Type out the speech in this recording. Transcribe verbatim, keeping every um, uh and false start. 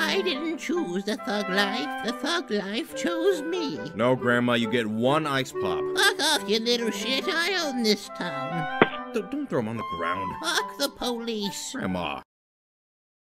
I didn't choose the thug life. The thug life chose me. No, Grandma, you get one ice pop. Fuck off, you little shit. I own this town. Don't, don't throw them on the ground. Fuck the police. Grandma.